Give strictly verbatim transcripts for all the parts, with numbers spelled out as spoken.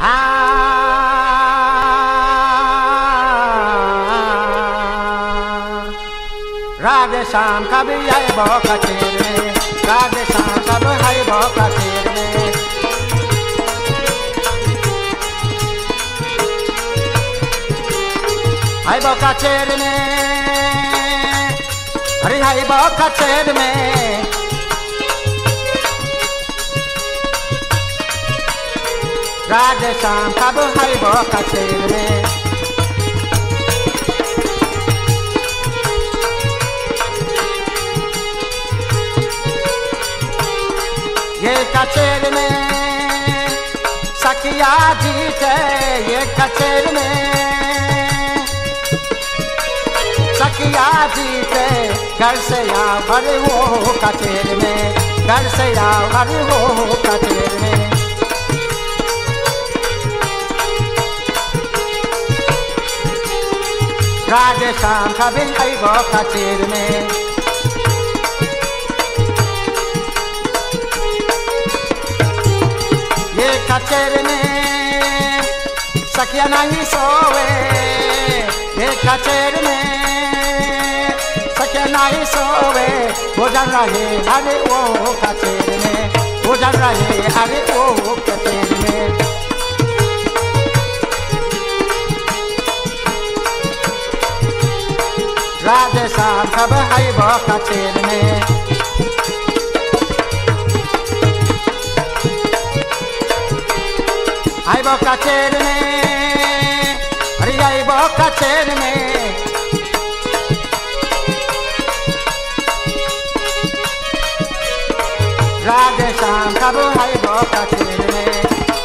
राधे श्याम कभी आए बो कचेर में, राधे श्याम कब है बो कचेर में। है बो कचेर में, अरे है बो कचेर में। राधे श्याम कब है बो कचेर में। ये कचेर में सखिया जीते, ये कचेर में सखिया जीते। घर से या भर हो कचेर में, घर से या भर हो कचेर में। राधे श्याम कभी आई वो कचेर में। कचेर में सखिया नहीं सोवे, ये कचेर में सखिया नहीं सोवे। भोजन रहे अरे वो कचेर में, भोजन रहे अरे वो कचेर में। राधे श्याम कब है वो कचेर में। आई बो कचेर में, अरे आई बो कचेर में। राधे श्याम कब आई बो कचेर में।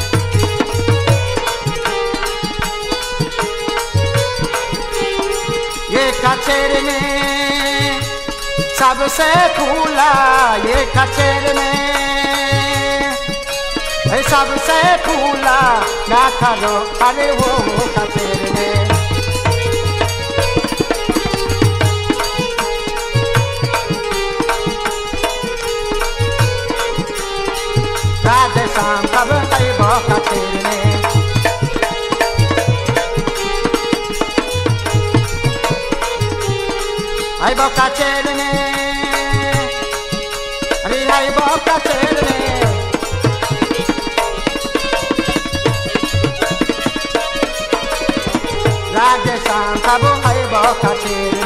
ये कचेर में सबसे खुला, ये कचेर में सबसे खुला ना करो अरे वो कचेर में। राधे श्याम कब आई वो कचेर में। आई वो कचेर में, अरे आई वो कचेर में। राधे श्याम कब है वो कचेर